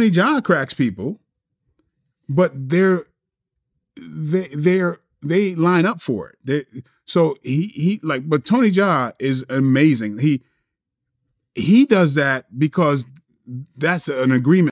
Tony Jaa cracks people, but they line up for it. But Tony Jaa is amazing. He does that because that's an agreement.